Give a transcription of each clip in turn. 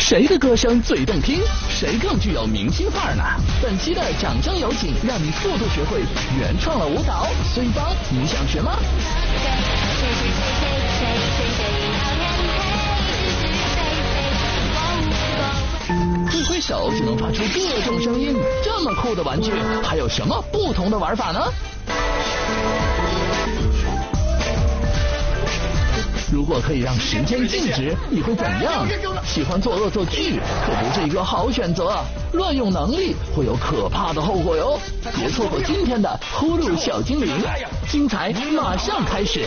谁的歌声最动听？谁更具有明星范儿呢？本期的掌声有请，让你速度学会原创的舞蹈。孙一方，你想学吗？挥挥手就能发出各种声音，这么酷的玩具，还有什么不同的玩法呢？如果可以让时间静止，你会怎样？喜欢做恶作剧可不是一个好选择，乱用能力会有可怕的后果哟！别错过今天的呼噜小精灵，精彩马上开始。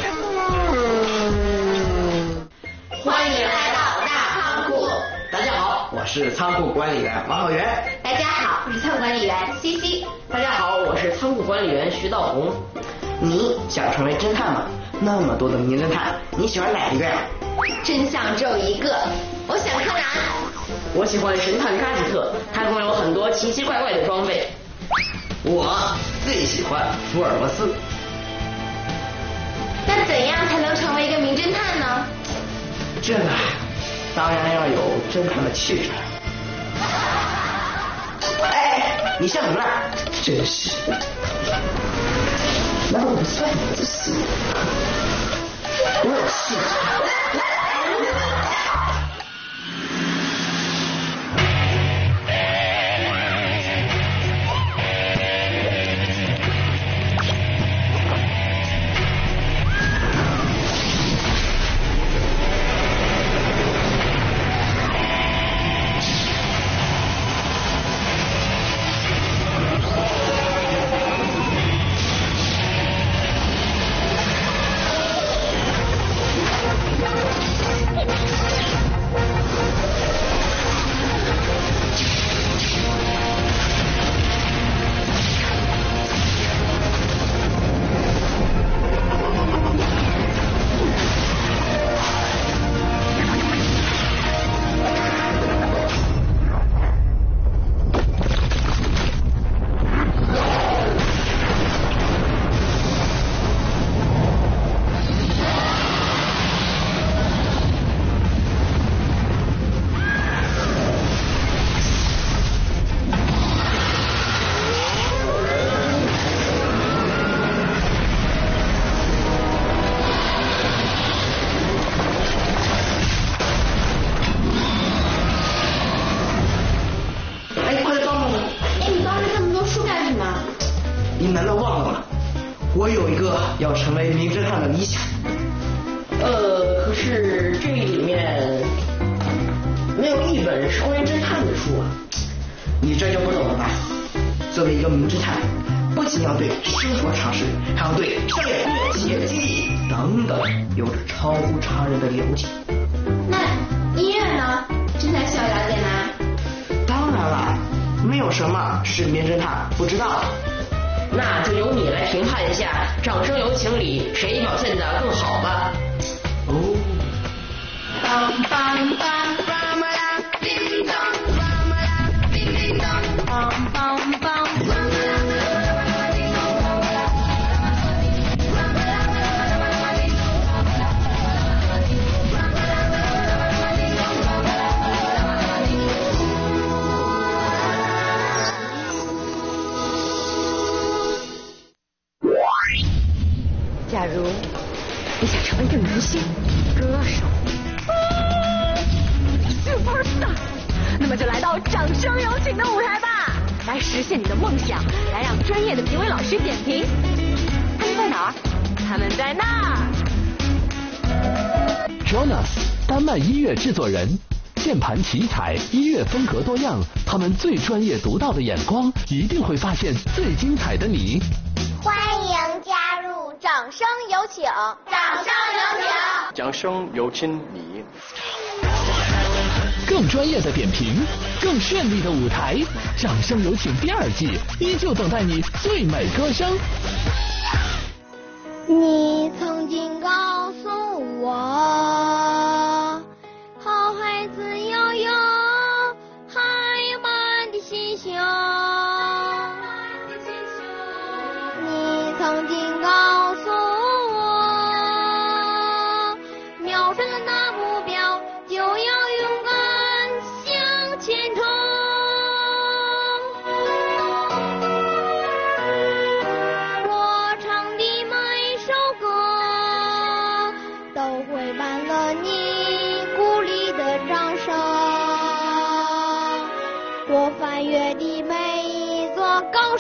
欢迎来到大仓库。 大家好，我是仓库管理员王浩源。 大家好，我是仓库管理员 CC。 大家好，我是仓库管理员徐道红。 你想成为侦探吗？那么多的名侦探，你喜欢哪一个呀？ 真相只有一个，我喜欢柯南。 我喜欢神探加吉特，他拥有很多奇奇怪怪的装备。 我最喜欢福尔摩斯。 那怎样才能成为一个名侦探呢？ 这个当然要有侦探的气质。哎，你笑什么呢？真是。难道我不算你的死？我有气质。你难道忘了？我有一个要成为名侦探的理想。 可是这里面没有一本是关于侦探的书啊。 你这就不懂了吧？作为一个名侦探，不仅要对生活常识，还要对商业、企业经济等等有着超乎常人的了解。 那音乐呢？侦探需要了解吗？ 当然了，没有什么是名侦探不知道的。 那就由你来评判一下《掌声有请》里谁表现得更好吧。 哦。 假如你想成为一个明星、歌手、superstar， 那么就来到掌声有请的舞台吧，来实现你的梦想，来让专业的评委老师点评。他们在哪儿？他们在那儿。 Jonas， 丹麦音乐制作人，键盘奇才，音乐风格多样，他们最专业独到的眼光，一定会发现最精彩的你。 欢迎加入掌声有请，掌声有请， 掌声有请你。 更专业的点评，更绚丽的舞台，掌声有请第2季依旧等待你最美歌声。 你曾经告诉我，好孩子要有海满的心胸。你曾经告诉我，瞄准了那目标就要勇敢向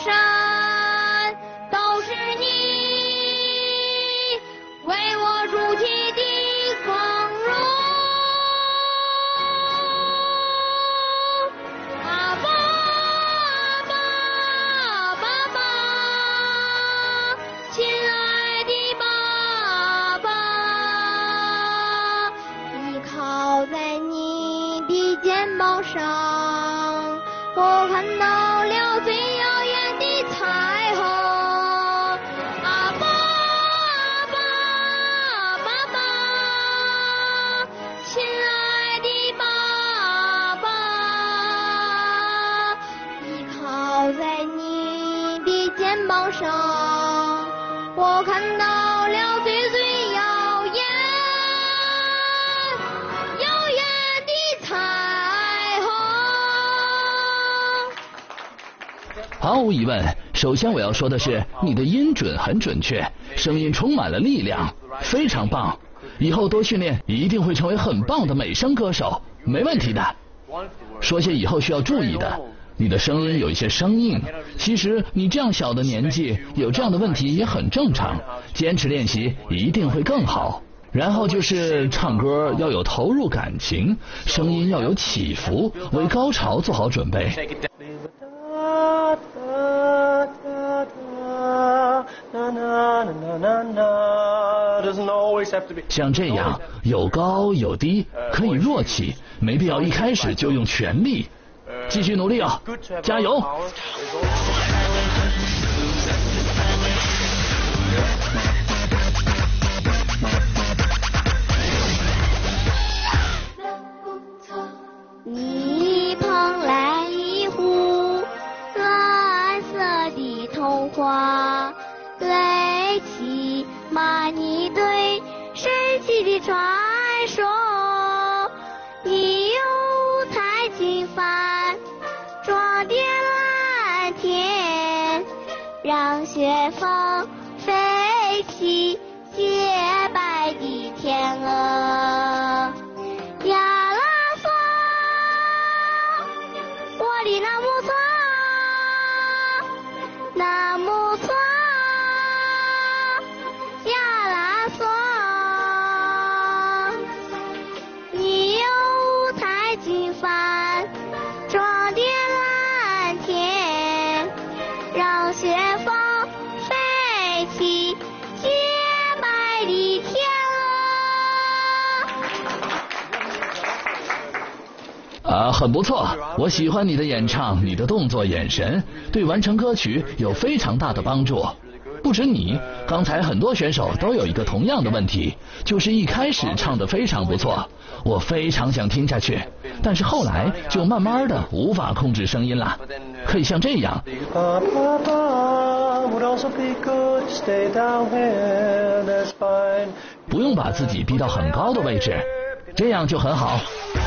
山，都是你为我筑起的光荣。爸爸，亲爱的爸爸，依靠在你的肩膀上，我看到了最耀眼的彩虹。亲爱的爸爸，依靠在你的肩膀上，我看到了最耀眼的彩虹。 毫无疑问，首先我要说的是，你的音准很准确，声音充满了力量，非常棒。以后多训练，一定会成为很棒的美声歌手，没问题的。说些以后需要注意的，你的声音有一些生硬，其实你这样小的年纪有这样的问题也很正常，坚持练习一定会更好。然后就是唱歌要有投入感情，声音要有起伏，为高潮做好准备。像这样有高有低，可以弱起，没必要一开始就用全力。继续努力啊，加油！ 你捧来一壶蓝色的童话，雷奇玛尼对神奇的传说，你用彩金帆装点蓝天，让雪峰飞起洁白的天鹅。呀啦嗦，我的那木错，那木错，呀啦嗦，你用五彩金帆装点蓝天，让雪峰飞起洁白的天鹅。 很不错，我喜欢你的演唱，你的动作眼神对完成歌曲有非常大的帮助。不止你，刚才很多选手都有一个同样的问题，就是一开始唱得非常不错，我非常想听下去，但是后来就慢慢的无法控制声音了。可以像这样，不用把自己逼到很高的位置，这样就很好。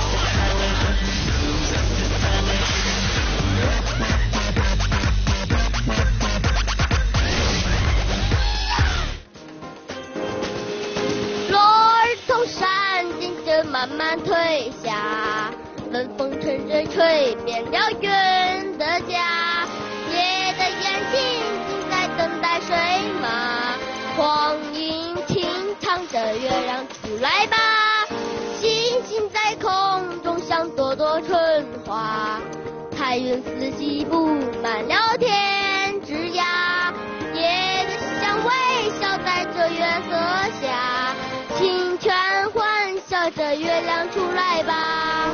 山紧着慢慢退下，冷风趁着吹遍了云的家，夜的眼睛正在等待睡吗？黄莺轻唱着月亮出来吧，星星在空中像朵朵春花，彩云四季布满了天之涯，夜的香微笑在这月色下，清泉欢笑着月亮出来吧。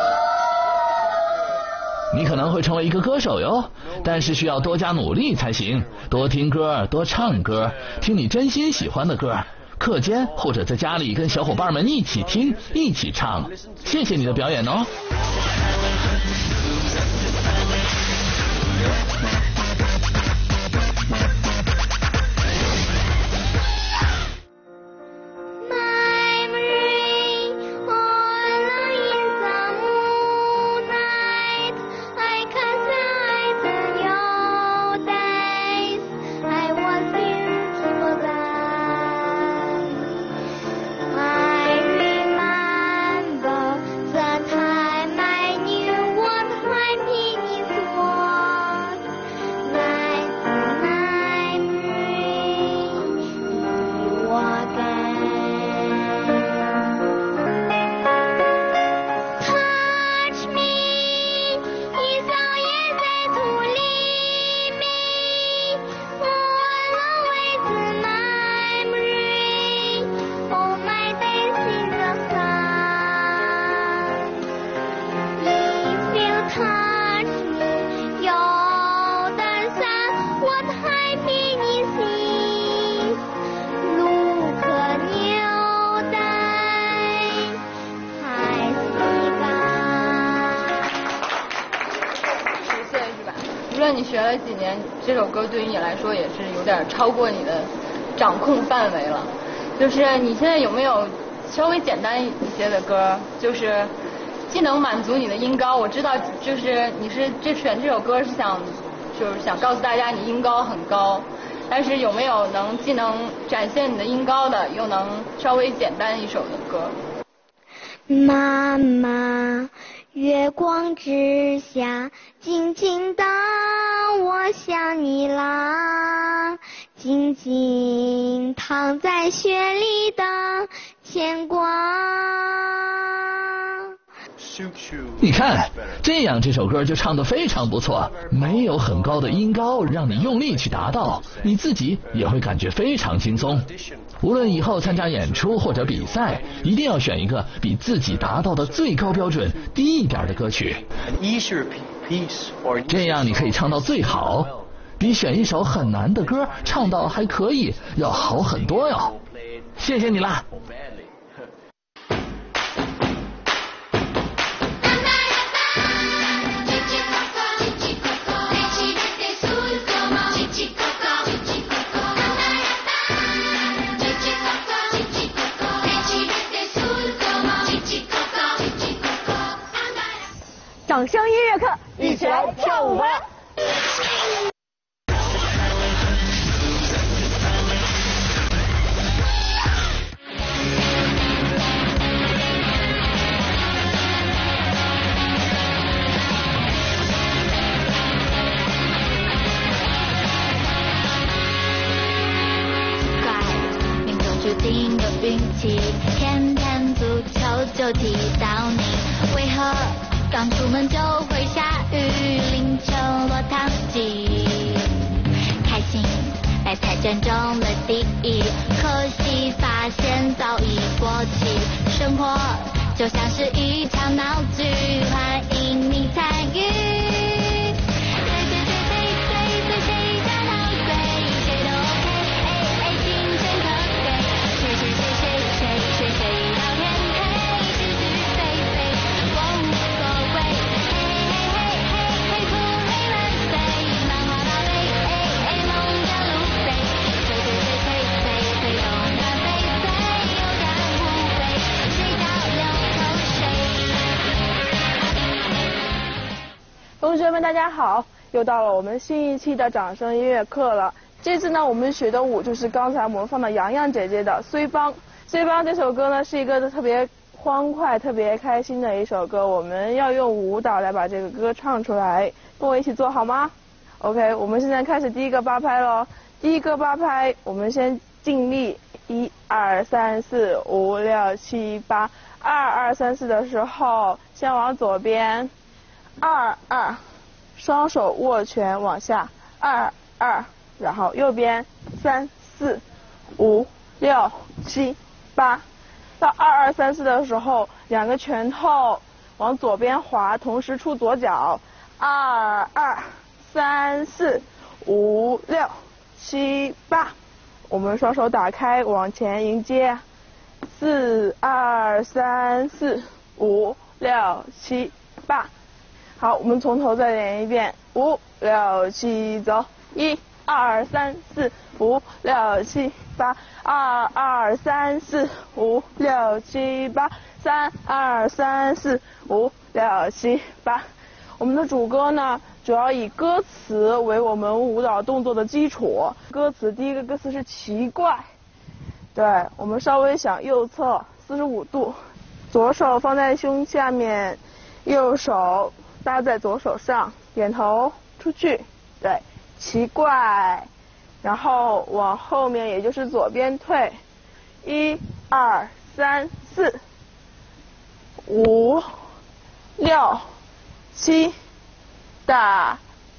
你可能会成为一个歌手哟，但是需要多加努力才行，多听歌，多唱歌，听你真心喜欢的歌，课间或者在家里跟小伙伴们一起听一起唱。谢谢你的表演哦。 I remember the time I 论你学了几年，这首歌对于你来说也是有点超过你的掌控范围了。就是你现在有没有稍微简单一些的歌，就是既能满足你的音高，我知道就是你是选这首歌是想告诉大家你音高很高，但是有没有既能展现你的音高的，又能稍微简单一首的歌？ 妈妈，月光之下，静静的我想你啦，静静躺在雪里的牵挂。 你看，这样这首歌就唱得非常不错，没有很高的音高让你用力去达到，你自己也会感觉非常轻松。无论以后参加演出或者比赛，一定要选一个比自己达到的最高标准低一点的歌曲，这样你可以唱到最好，比选一首很难的歌唱到还可以要好很多哟。谢谢你啦。 掌声音乐课，一起来跳舞吧！ 怪命中注定的运气，天天足球就踢到你，为何？刚出门就会下雨，淋成落汤鸡。开心比赛争中了第一，可惜发现早已过期。生活就像是一场闹剧，欢迎你参与。谁想陶醉，谁都 OK， 竞争可贵。谁聊天黑，是是非非，我无所谓。嘿，苦累万岁，浪花宝贝，梦着路飞。吹，动感飞飞，有点无味，睡觉流口水。 同学们大家好，又到了我们新一期的掌声音乐课了。这次呢，我们学的舞就是刚才我们放的洋洋姐姐的《虽邦》。《虽邦》这首歌呢，是一个特别欢快、特别开心的一首歌。我们要用舞蹈来把这个歌唱出来，跟我一起做好吗 ？OK， 我们现在开始第一个八拍咯。第一个八拍，我们先尽力，1、2、3、4、5、6、7、8。2、2、3、4的时候，先往左边，2、2，双手握拳往下，2、2，然后右边3、4、5、6、7、8。到2、2、3、4的时候，两个拳头往左边滑，同时出左脚，2、2、3、4、5、6、7、8。我们双手打开往前迎接，4、2、3、4、5、6、7、8。好，我们从头再练一遍，5、6、7，走，1、2、3、4、5、6、7、8，2、2、3、4、5、6、7、8，3、2、3、4、5、6、7、8。我们的主歌呢，主要以歌词为我们舞蹈动作的基础。歌词第一个歌词是奇怪，对，我们稍微向右侧45度，左手放在胸下面，右手搭在左手上，点头出去，对，奇怪，然后往后面也就是左边退，1、2、3、4、5、6、7、打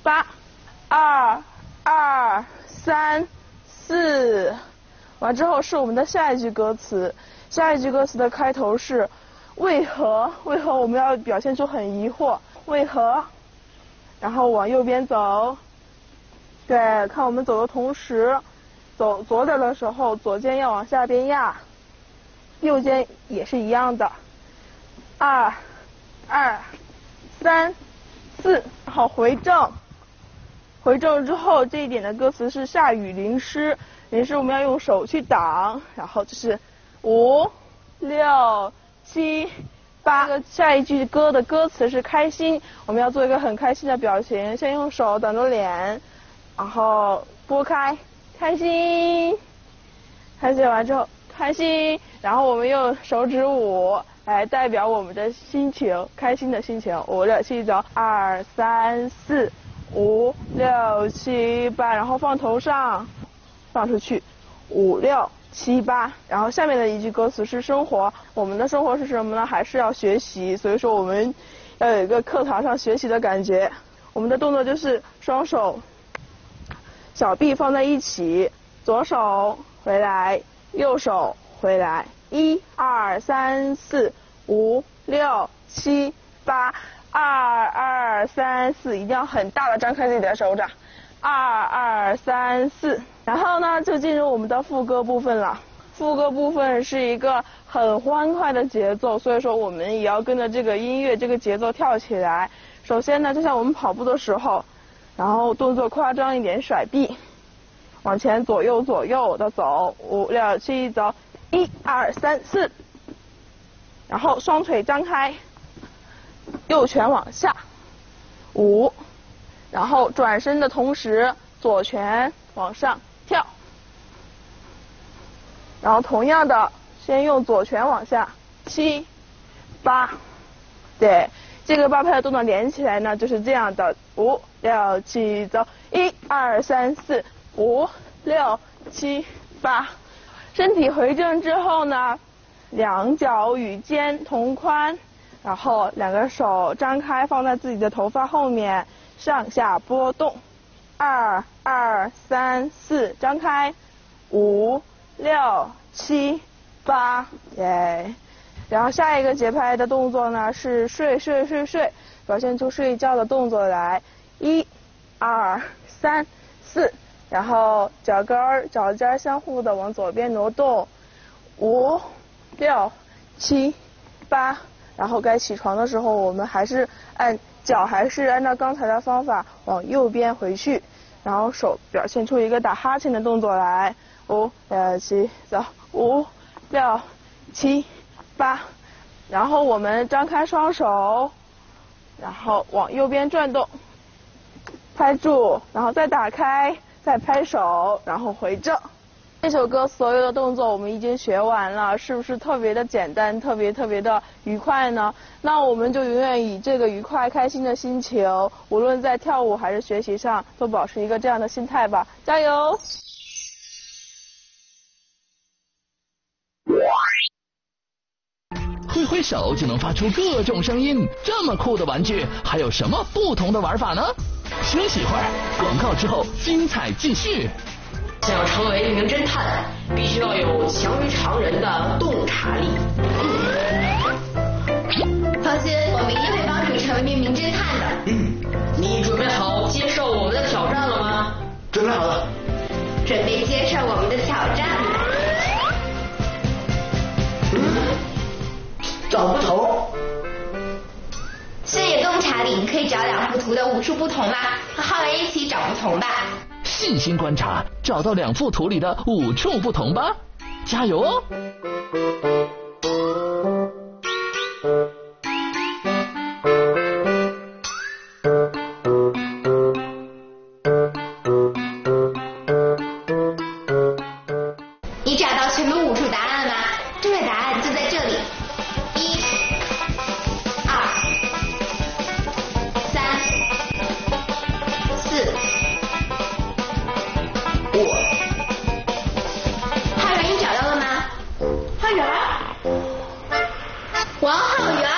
8，2、2、3、4，完之后是我们的下一句歌词，下一句歌词的开头是为何我们要表现出很疑惑，为何，然后往右边走，对，看我们走的同时，走左脚的时候左肩要往下边压，右肩也是一样的，2、2、3、4，然后回正回正之后，这一点的歌词是下雨淋湿，淋湿我们要用手去挡，然后就是5、6、7、8。下一句歌的歌词是开心，我们要做一个很开心的表情，先用手挡着脸，然后拨开，开心，开心完之后开心，然后我们用手指5来代表我们的心情，开心的心情。5、6、7走，2、3、4、5、6、7、8，然后放头上，放出去，5、6、7、8。然后下面的一句歌词是生活，我们的生活是什么呢？还是要学习，所以说我们要有一个课堂上学习的感觉。我们的动作就是双手小臂放在一起，左手回来，右手回来，1、2、3、4、5、6、7、8，2、2、3、4，一定要很大的张开自己的手掌，2、2、3、4。然后呢，就进入我们的副歌部分了。副歌部分是一个很欢快的节奏，所以说我们也要跟着这个音乐、这个节奏跳起来。首先呢，就像我们跑步的时候，然后动作夸张一点，甩臂，往前左右左右的走，5、6、7走，1、2、3、4，然后双腿张开，右拳往下，5，然后转身的同时左拳往上跳，然后同样的先用左拳往下，7、8，对，这个8拍的动作连起来呢就是这样的，5、6、7走，1、2、3、4、5、6、7、8，身体回正之后呢，两脚与肩同宽，然后两个手张开放在自己的头发后面，上下波动，2、2、3、4，张开，5、6、7、8，耶。然后下一个节拍的动作呢是睡睡睡睡，表现出睡觉的动作来，1、2、3、4，然后脚跟儿、脚尖相互的往左边挪动，5、6、7、8，然后该起床的时候，我们还是按照刚才的方法往右边回去，然后手表现出一个打哈欠的动作来，5、6、7走，5、6、7、8，然后我们张开双手，然后往右边转动，拍住，然后再打开，再拍手，然后回正。这首歌所有的动作我们已经学完了，是不是特别的简单，特别的愉快呢？那我们就永远以这个愉快开心的心情，无论在跳舞还是学习上，都保持一个这样的心态吧，加油！ 挥挥手就能发出各种声音，这么酷的玩具还有什么不同的玩法呢？休息一会儿，广告之后精彩继续。 想要成为一名侦探，必须要有强于常人的洞察力。 放心，我们一定会帮助你成为一名侦探的。 你准备好接受我们的挑战了吗？ 准备好了。 准备接受我们的挑战吗？ 找不同。 是有洞察力，你可以找2幅图的5处不同吗？和浩然一起找不同吧。 细心观察，找到2幅图里的5处不同吧，加油哦！ 你找到全部5处答案了吗？正确答案就在这里。1、2、3、4、5。浩然，你找到了吗？浩然，王浩然。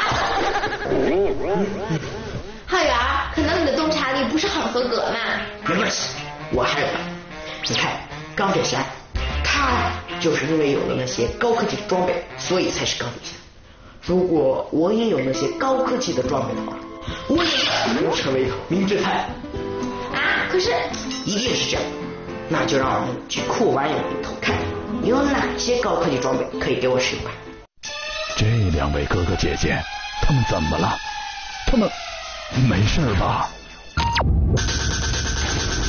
浩然，可能你的洞察力不是很合格嘛。 没关系，我还有呢。你看，钢铁侠，他就是因为有了那些高科技的装备，所以才是钢铁侠。如果我也有那些高科技的装备的话，我也能成为名侦探。 啊，可是一定是这样。那就让我们去酷玩友里头看有哪些高科技装备可以给我使用吧。 这2位哥哥姐姐，他们怎么了？他们没事吧？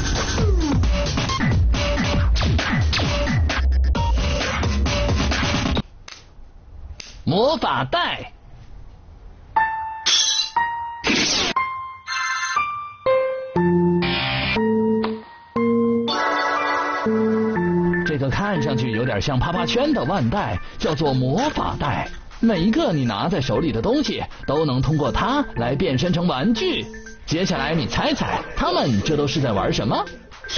魔法袋。这个看上去有点像啪啪圈的腕带叫做魔法袋，每一个你拿在手里的东西都能通过它来变身成玩具。接下来你猜猜，他们这都是在玩什么？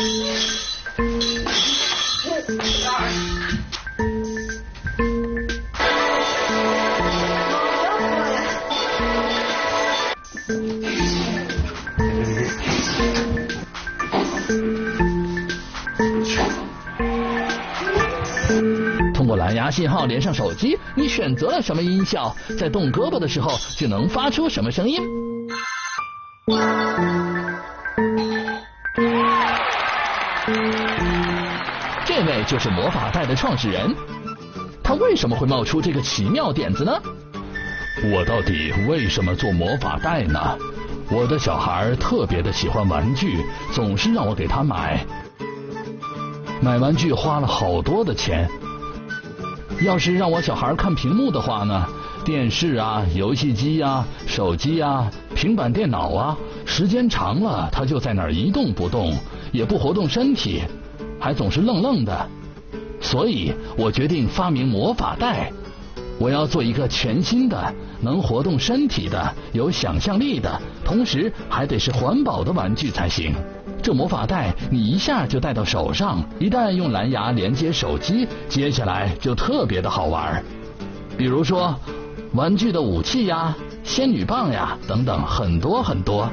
通过蓝牙信号连上手机，你选择了什么音效，在动胳膊的时候就能发出什么声音。这位就是魔法袋的创始人，他为什么会冒出这个奇妙点子呢？我到底为什么做魔法袋呢？我的小孩特别的喜欢玩具，总是让我给他买玩具花了好多的钱。要是让我小孩看屏幕的话呢，电视啊、游戏机啊、手机啊、平板电脑啊，时间长了他就在那儿一动不动，也不活动身体，还总是愣愣的。所以我决定发明魔法袋，我要做一个全新的、能活动身体的、有想象力的，同时还得是环保的玩具才行。这魔法袋你一下就戴到手上，一旦用蓝牙连接手机，接下来就特别的好玩。比如说玩具的武器呀、仙女棒呀等等，很多很多。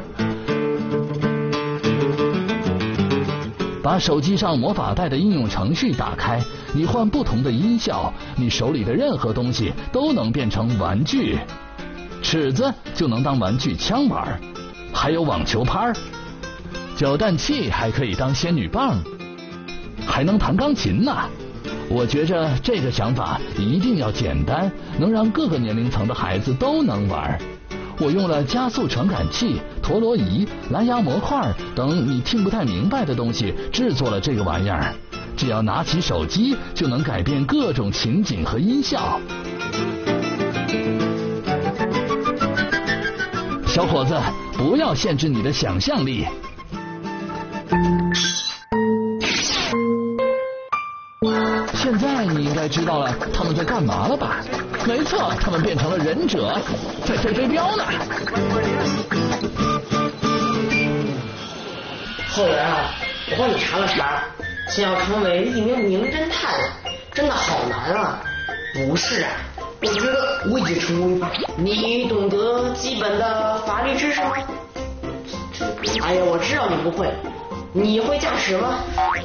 把手机上魔法袋的应用程序打开，你换不同的音效，你手里的任何东西都能变成玩具。尺子就能当玩具枪玩，还有网球拍，搅蛋器还可以当仙女棒，还能弹钢琴呢。我觉着这个想法一定要简单，能让各个年龄层的孩子都能玩。我用了加速传感器、陀螺仪、蓝牙模块等你听不太明白的东西制作了这个玩意儿，只要拿起手机就能改变各种情景和音效。小伙子，不要限制你的想象力。现在你应该知道了他们在干嘛了吧？没错，他们变成了忍者，在追标呢。 后来啊，我帮你查了查，想要成为一名名侦探，真的好难啊。不是啊，我觉得我已经成功了。你懂得基本的法律知识吗？哎呀，我知道你不会。你会驾驶吗？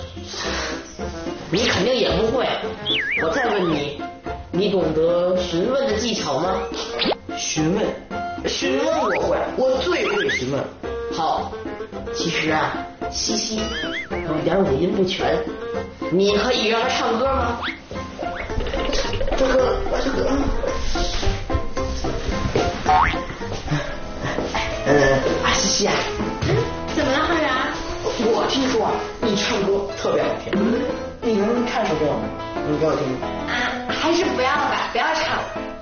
你肯定也不会。我再问你，你懂得询问的技巧吗？询问我会，我最会询问。好，其实啊，西西有点五音不全，你可以让他唱歌吗？这个西西啊， 怎么了，浩然？ 我听说你唱歌特别好听，你能唱首歌吗？你给我听听。 啊，还是不要吧，不要唱。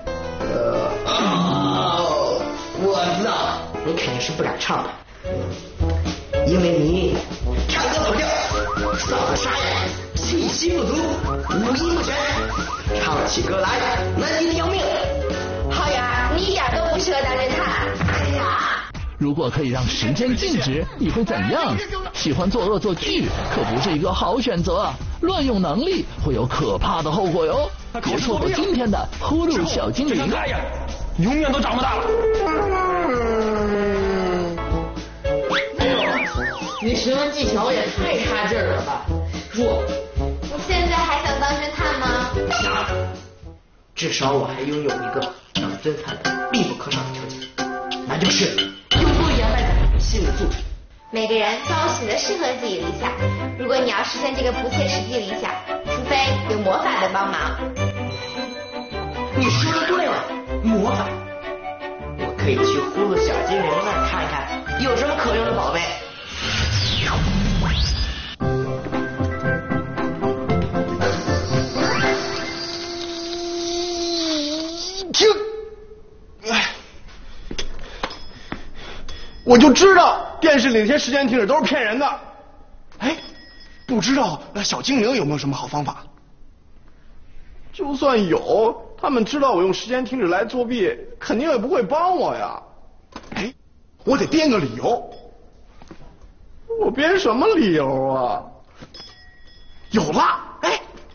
我知道，你肯定是不敢唱的，因为你唱歌跑调，嗓子沙哑，气息不足，五音不全，唱起歌来难听的要命。 浩然，你一点都不适合当侦探。哎呀！ 如果可以让时间静止，你会怎样？喜欢做恶作剧可不是一个好选择，乱用能力会有可怕的后果哟。别错过今天的呼噜小精灵。 永远都长不大了。 你询问技巧也太差劲了吧，弱。 你现在还想当侦探吗？ 想，至少我还拥有一个当侦探的必不可少的条件，那就是有多掩埋的心理素质。 每个人都有选择适合自己的理想，如果你要实现这个不切实际的理想，除非有魔法的帮忙。 你说的对了，魔法，我可以去呼噜小精灵那儿看看有什么可用的宝贝。 停！ 我就知道电视里那些时间停止都是骗人的。哎，不知道小精灵有没有什么好方法？就算有，他们知道我用时间停止来作弊，肯定也不会帮我呀。哎，我得编个理由。我编什么理由啊？有了！哎，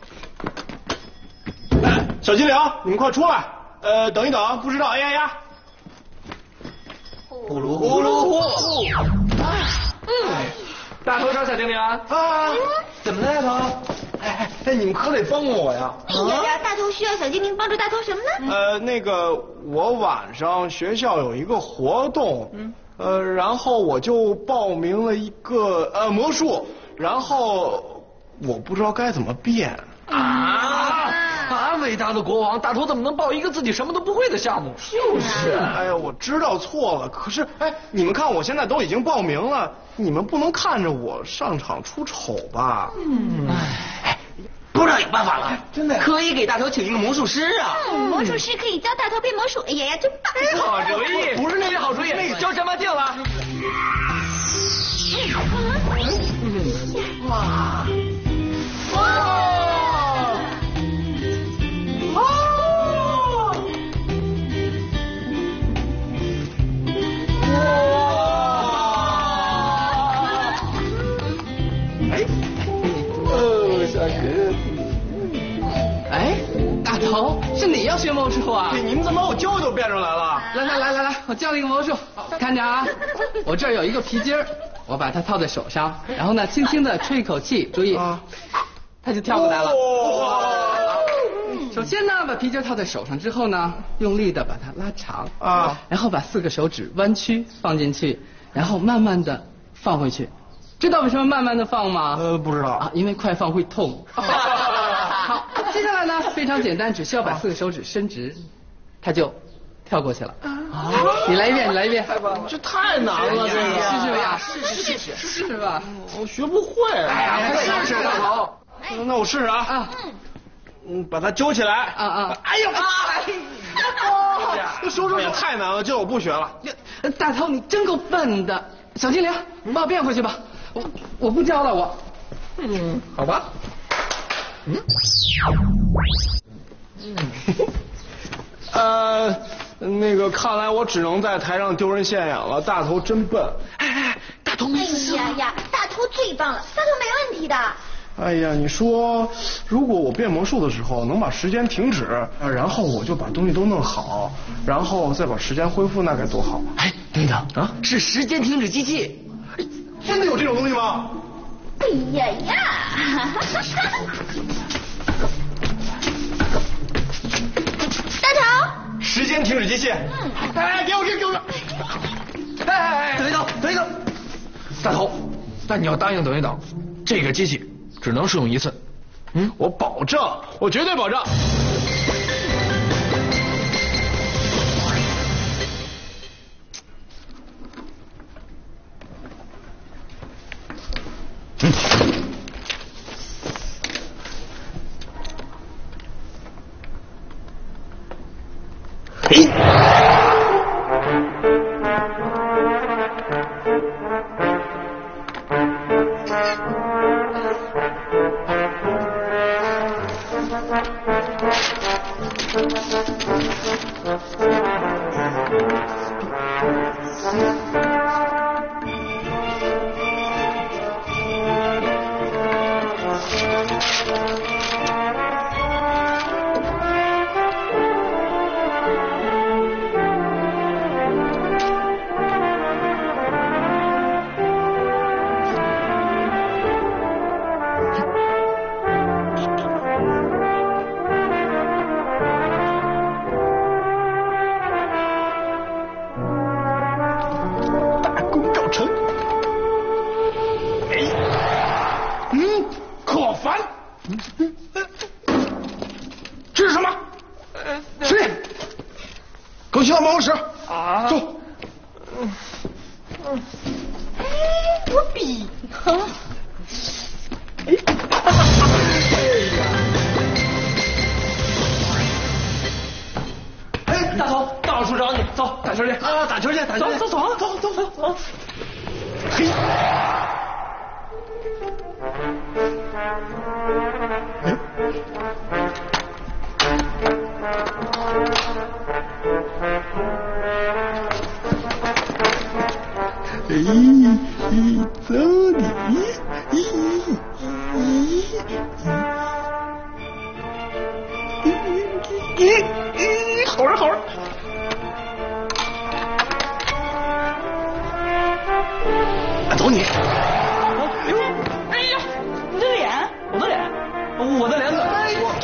小精灵，你们快出来！等一等，不知道，哎呀呀！ 呼噜呼噜呼。大头找小精灵啊！ 怎么了，大头？哎，你们可得帮我呀！ 哎呀，大头需要小精灵帮助大头什么呢？ 那个我晚上学校有一个活动，然后我就报名了一个魔术，然后我不知道该怎么变。 伟大的国王，大头怎么能报一个自己什么都不会的项目？ 就是，哎呀，我知道错了，可是，哎，你们看我现在都已经报名了，你们不能看着我上场出丑吧？ 不知道有办法了， 真的可以给大头请一个魔术师啊！ 魔术师可以教大头变魔术，哎呀，真棒！ 好主意，不是那个好主意，就这么定了。 哇！ 哎，大头，是你要学魔术啊？ 你们怎么把我舅舅变出来了？ 来，我教你个魔术，看着啊，我这儿有一个皮筋儿，我把它套在手上，然后呢，轻轻的吹一口气，注意，它就跳过来了。首先呢，把皮筋套在手上之后呢，用力的把它拉长然后把4个手指弯曲放进去，然后慢慢的放回去。知道为什么慢慢的放吗？ 不知道因为快放会痛。好，接下来呢非常简单，只需要把4个手指伸直，它就跳过去了。你来一遍。 这太难了，这个试吧。 我学不会。 试大头。 那我试试啊。把它揪起来。哎呦！这手指也太难了，这我不学了。 大头，你真够笨的。小精灵，帮我变回去吧。我不教了，我。 好吧。那个，看来我只能在台上丢人现眼了。大头真笨。 大头没事。哎呀，大头最棒了，大头没问题的。 哎呀，你说，如果我变魔术的时候能把时间停止，然后我就把东西都弄好，然后再把时间恢复，那该多好！ 哎，等一等是时间停止机器。 真的有这种东西吗？ 哎呀呀！大头， 时间停止机器。给我！ 等一等，大头，但你要答应等一等，这个机器只能使用一次。 我保证，我绝对保证。这是什么？谁？给我去到办公室。走。 我比。 大头，大老叔找你。 走，打球去啊！打球去，打球去，走。嘿。走你，好人。走你！ 哎呀，你的脸，我的脸怎么了？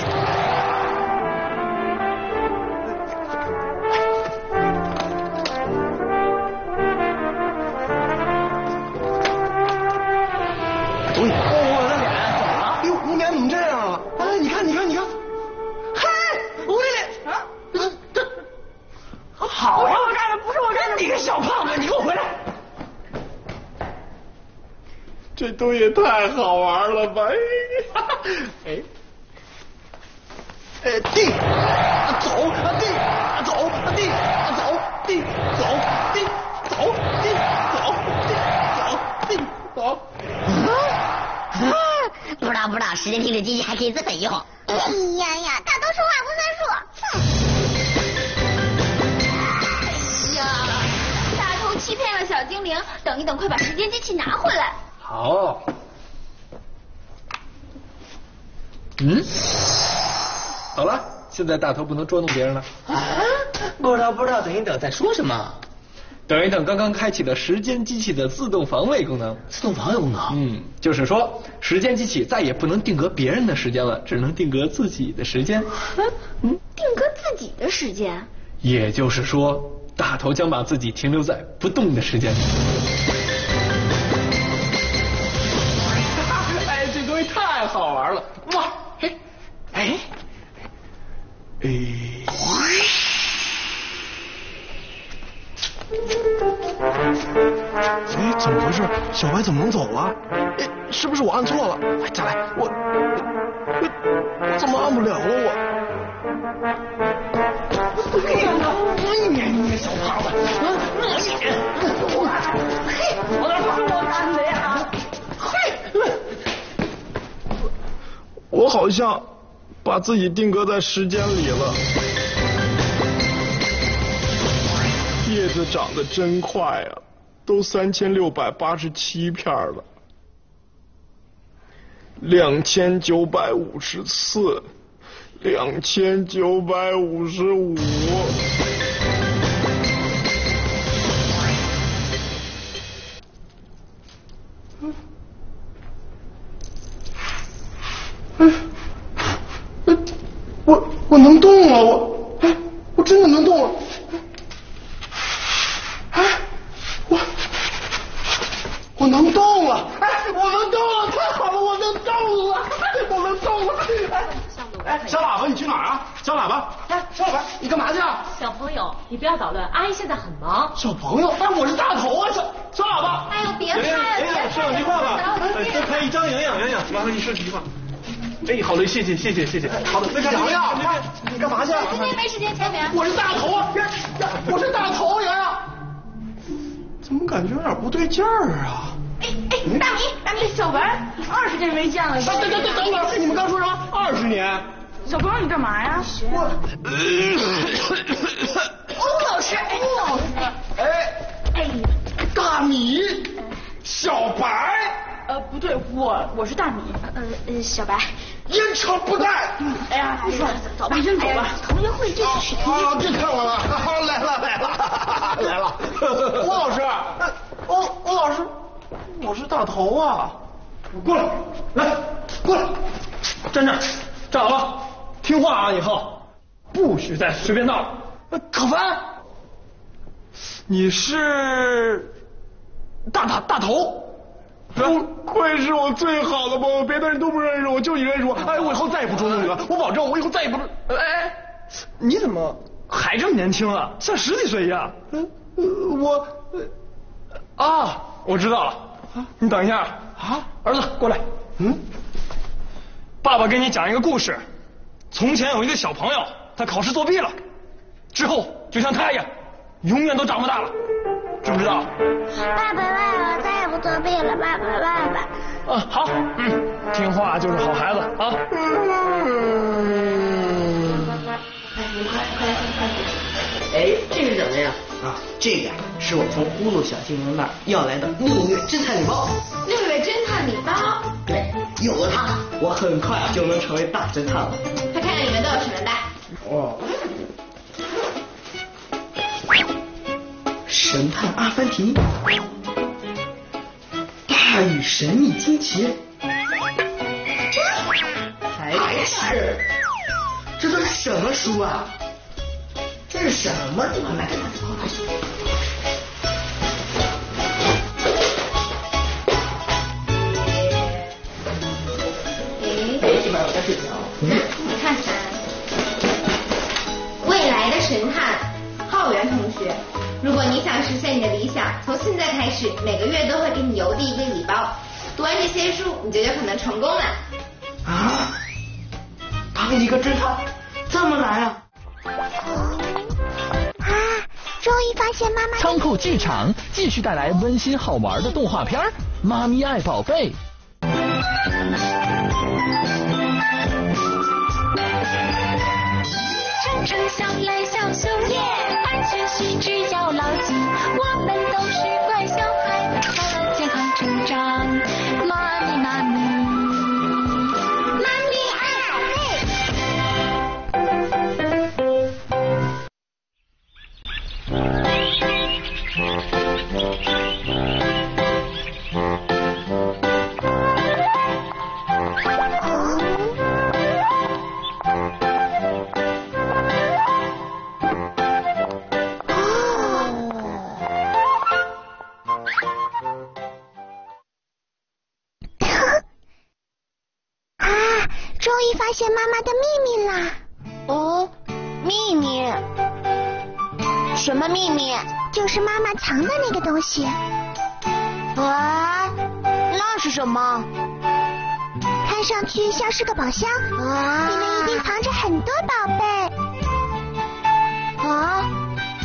走你！我的脸怎么了？哟，你脸怎么这样了？哎，你看，嗨，我的脸啊！这好啊！不是我干的，你个小胖子，你给我回来！这东西太好玩了吧！地，走， 不知道，时间停止机器还可以这么用。哎呀，大头说话不算数。哎呀，大头欺骗了小精灵，等一等，快把时间机器拿回来。 好。好了，现在大头不能捉弄别人了。 不知道，等一等，在说什么？ 等一等，刚刚开启了时间机器的自动防卫功能。 自动防卫功能？ 就是说，时间机器再也不能定格别人的时间了，只能定格自己的时间。 定格自己的时间？ 也就是说，大头将把自己停留在不动的时间里。哎，这东西太好玩了！哇， 怎么回事？小白怎么能走了？是不是我按错了？再来，我怎么按不了了？你小胖子， 我哪不是我干的呀？ 我好像把自己定格在时间里了。叶子长得真快啊，都3687片了，2954，2955。我能动了，我真的能动了。我能动了！我能动了！太好了，我能动了！小喇叭，你去哪儿啊？小喇叭，小喇叭，你干嘛去啊？ 小朋友，你不要捣乱，阿姨现在很忙。 小朋友，我是大头啊！小喇叭， 哎呦，别拍了！ 莹莹，说两句话吧。再拍一张，莹莹，麻烦你说几句话。好嘞，谢谢。好的，洋洋，你干嘛去？ 今天没时间签名。 我是大头啊！我是大头，洋洋。怎么感觉有点不对劲儿啊？ 大米，小白，20年没见了。 等会儿，你们刚说什么？20年？ 小朋友，你干嘛呀？ 欧老师。 大米，小白。 不对，我是大米。 小白。 烟车不带。 哎呀，不说了，走吧，先走吧。 同学会这次是别看我了，来了。欧老师，欧老师，我是大头啊。过来， 站这儿，站好了，听话啊，以后不许再随便闹了。 可凡，你是大头。不愧是我最好的朋友，别的人都不认识我，就你认识我。我以后再也不捉弄你了，我保证，我以后再也不。你怎么还这么年轻啊？像10几岁一样。我知道了。你等一下啊，儿子过来。爸爸给你讲一个故事。从前有一个小朋友，他考试作弊了，之后就像他一样， 永远都长不大了，知不知道？ 爸爸，我再也不作弊了，爸爸。 好，听话就是好孩子啊。 快！哎，这是什么呀？ 啊，这个是我从呼噜小精灵那儿要来的6月侦探礼包。 6月侦探礼包？ 对，有了它，我很快就能成为大侦探了。 快看看里面都有什么的。 哦，神探阿凡提，大禹神秘惊奇，还是，这都是什么书啊？这是什么？你快来看看。 这边有个纸条。 你看看，未来的神探浩源同学，如果你想实现你的理想，从现在开始，每个月都会给你邮递一个礼包。读完这些书，你就有可能成功了。 啊！当一个侦探这么难啊！ 终于发现妈妈。 仓库剧场继续带来温馨好玩的动画片《妈咪爱宝贝》。 成成小来小熊耶，安全须知要牢记，我们都是乖小孩，快乐健康成长。妈咪终于发现妈妈的秘密啦！哦，秘密？什么秘密？就是妈妈藏的那个东西。啊，那是什么？看上去像是个宝箱，里面一定藏着很多宝贝。啊？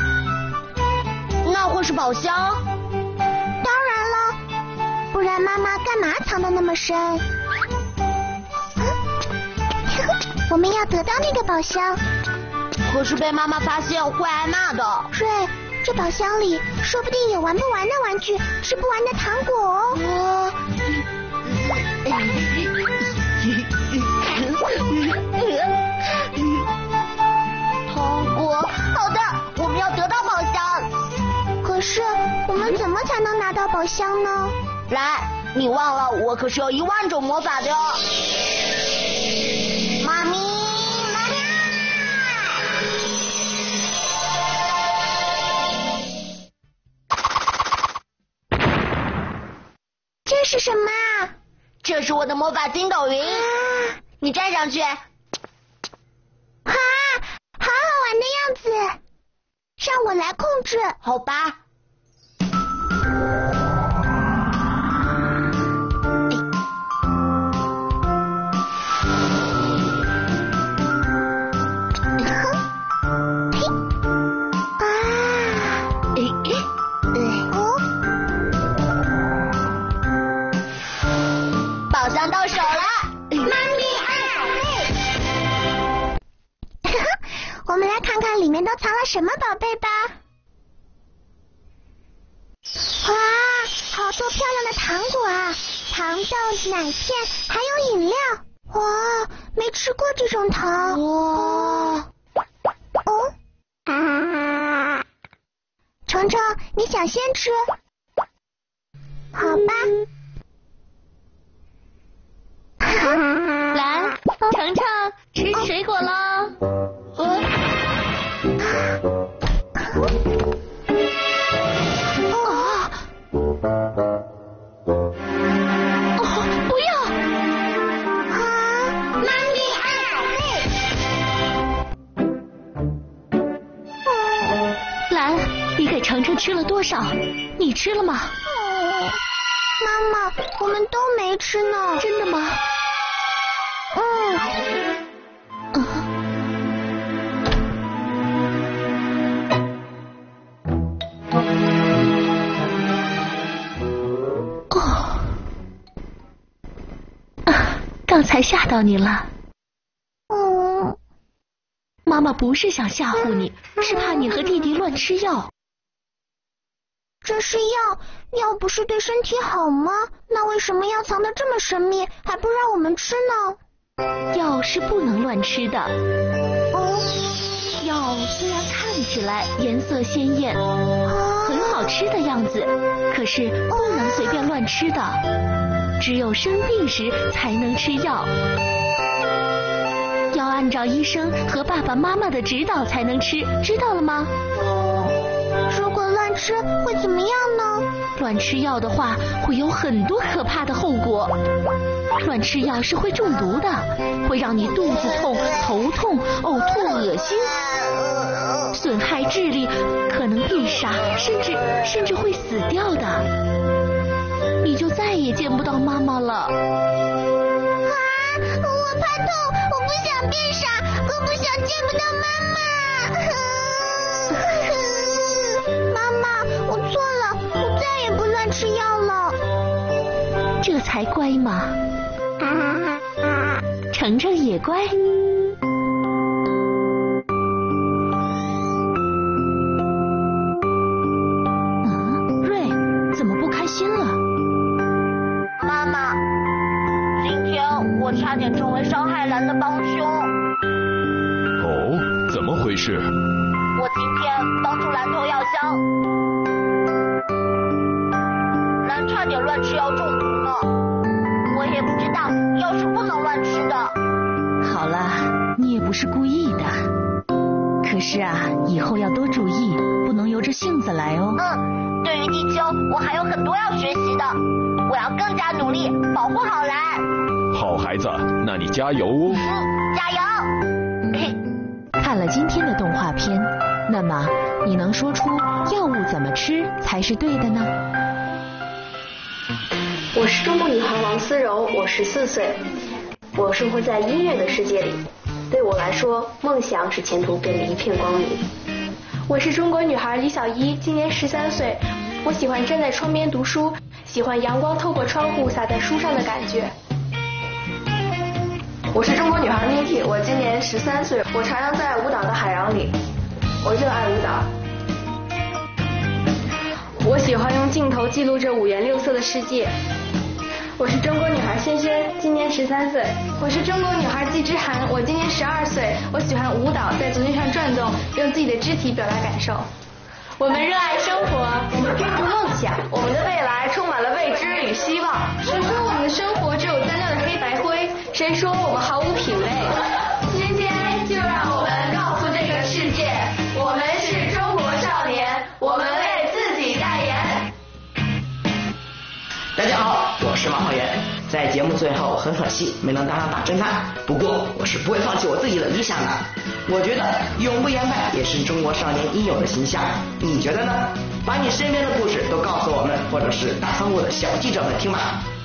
那会是宝箱？当然了，不然妈妈干嘛藏得那么深？我们要得到那个宝箱，可是被妈妈发现会挨骂的。瑞，这宝箱里说不定有玩不完的玩具，吃不完的糖果哦。糖果，好的，我们要得到宝箱。可是我们怎么才能拿到宝箱呢？来，你忘了我可是有10000种魔法的哟。妈咪，这是什么啊？这是我的魔法筋斗云，你站上去。啊，好好玩的样子，让我来控制，好吧？宝箱到手了，妈咪爱！我们来看看里面都藏了什么宝贝吧。哇，好多漂亮的糖果啊，糖豆、奶片，还有饮料。哇，没吃过这种糖。哇，程程，你想先吃？好吧。 来，程程吃水果喽。 不要！妈咪爱！ 兰，你给程程吃了多少？你吃了吗？ 妈妈，我们都没吃呢。 真的吗？ 药才吓到你了。妈妈不是想吓唬你，是怕你和弟弟乱吃药。 这是药，药不是对身体好吗？那为什么要藏得这么神秘，还不让我们吃呢？ 药是不能乱吃的。药虽然看起来颜色鲜艳，很好吃的样子，可是不能随便乱吃的，只有生病时才能吃药。要按照医生和爸爸妈妈的指导才能吃，知道了吗？ 如果乱吃会怎么样呢？ 乱吃药的话，会有很多可怕的后果。乱吃药是会中毒的，会让你肚子痛、头痛、呕吐、恶心，损害智力，可能变傻，甚至会死掉的。你就再也见不到妈妈了。 我怕痛，我不想变傻，更不想见不到妈妈。妈妈，我错了，我再也不乱吃药了。 这才乖嘛。程程也乖。瑞，怎么不开心了？ 妈妈，今天我差点成为伤害兰的帮凶。 哦，怎么回事？ 我今天帮助兰偷药箱，兰差点乱吃药中毒呢。我也不知道药是不能乱吃的。 好了，你也不是故意的，可是啊，以后要多注意，不能由着性子来哦。 对于地球，我还有很多要学习的，我要更加努力保护好兰。 好孩子，那你加油哦。 加油。 看了今天的动画片，那么你能说出药物怎么吃才是对的呢？ 我是中国女孩王思柔，我14岁，我生活在音乐的世界里，对我来说，梦想使前途变得一片光明。 我是中国女孩李小一，今年13岁，我喜欢站在窗边读书，喜欢阳光透过窗户洒在书上的感觉。 我是中国女孩 Niki， 我今年13岁，我徜徉在舞蹈的海洋里，我热爱舞蹈。 我喜欢用镜头记录着五颜六色的世界。 我是中国女孩萱萱，今年13岁。 我是中国女孩季之涵，我今年12岁。我喜欢舞蹈，在足球上转动，用自己的肢体表达感受。我们热爱生活，我们追逐梦想， 我们的未来充满了未知与希望。 谁说我们的生活只有单调的黑白灰？谁说我们毫无品味？ 今天就让我们告诉这个世界，我们是中国少年，我们为自己代言。 大家好，我是马浩源。在节目最后很可惜没能当上大侦探，不过我是不会放弃我自己的理想的。我觉得永不言败也是中国少年应有的形象，你觉得呢？把你身边的故事都告诉我们，或者是大仓库的小记者们听吧。